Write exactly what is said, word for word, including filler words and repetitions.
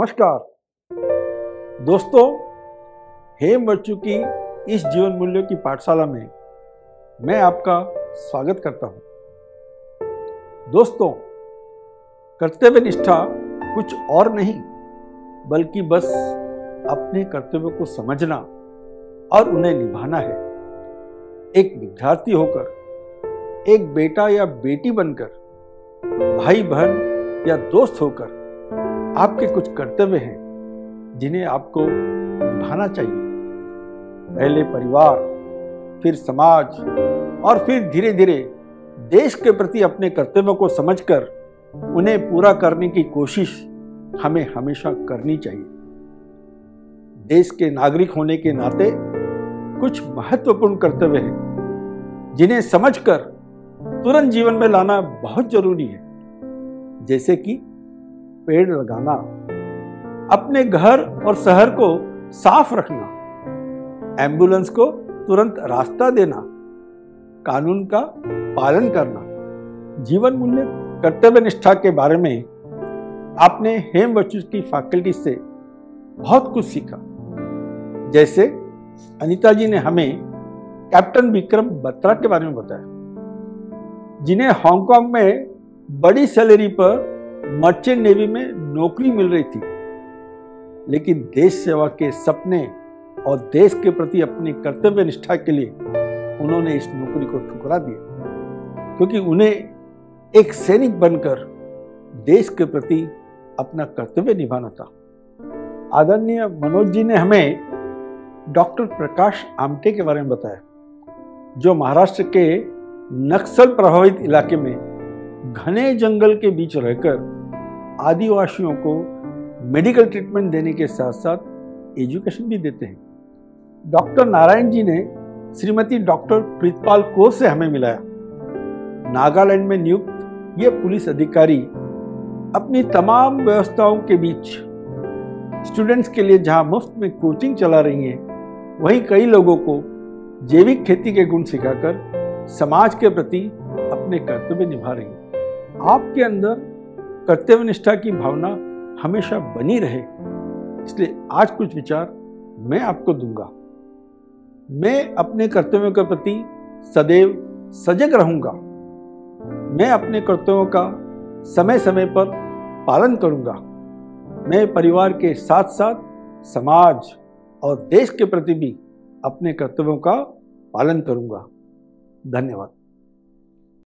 नमस्कार दोस्तों, हेम वर्चू की इस जीवन मूल्यों की पाठशाला में मैं आपका स्वागत करता हूं। दोस्तों, कर्तव्य निष्ठा कुछ और नहीं बल्कि बस अपने कर्तव्यों को समझना और उन्हें निभाना है। एक विद्यार्थी होकर, एक बेटा या बेटी बनकर, भाई बहन या दोस्त होकर आपके कुछ कर्तव्य हैं जिन्हें आपको निभाना चाहिए। पहले परिवार, फिर समाज और फिर धीरे धीरे देश के प्रति अपने कर्तव्यों को समझकर उन्हें पूरा करने की कोशिश हमें हमेशा करनी चाहिए। देश के नागरिक होने के नाते कुछ महत्वपूर्ण कर्तव्य हैं जिन्हें समझकर तुरंत जीवन में लाना बहुत जरूरी है, जैसे कि पेड़ लगाना, अपने घर और शहर को साफ रखना, एम्बुलेंस को तुरंत रास्ता देना, कानून का पालन करना। जीवन मूल्य कर्तव्य निष्ठा के बारे में आपने हेम वर्चू की फैकल्टी से बहुत कुछ सीखा। जैसे अनीता जी ने हमें कैप्टन विक्रम बत्रा के बारे में बताया, जिन्हें हांगकांग में बड़ी सैलरी पर मर्चेंट नेवी में नौकरी मिल रही थी, लेकिन देश सेवा के सपने और देश के प्रति अपनी कर्तव्य निष्ठा के लिए उन्होंने इस नौकरी को ठुकरा दिया, क्योंकि उन्हें एक सैनिक बनकर देश के प्रति अपना कर्तव्य निभाना था। आदरणीय मनोज जी ने हमें डॉक्टर प्रकाश आमटे के बारे में बताया, जो महाराष्ट्र के नक्सल प्रभावित इलाके में घने जंगल के बीच रहकर आदिवासियों को मेडिकल ट्रीटमेंट देने के साथ साथ एजुकेशन भी देते हैं। डॉक्टर नारायण जी ने श्रीमती डॉक्टर प्रीतपाल कौर से हमें मिलाया। नागालैंड में नियुक्त ये पुलिस अधिकारी अपनी तमाम व्यवस्थाओं के बीच स्टूडेंट्स के लिए जहां मुफ्त में कोचिंग चला रही हैं, वहीं कई लोगों को जैविक खेती के गुण सिखाकर समाज के प्रति अपने कर्तव्य निभा रही हैं। आपके अंदर कर्तव्य निष्ठा की भावना हमेशा बनी रहे, इसलिए आज कुछ विचार मैं आपको दूंगा। मैं अपने कर्तव्यों के प्रति सदैव सजग रहूंगा। मैं अपने कर्तव्यों का समय समय पर पालन करूंगा। मैं परिवार के साथ साथ समाज और देश के प्रति भी अपने कर्तव्यों का पालन करूंगा। धन्यवाद।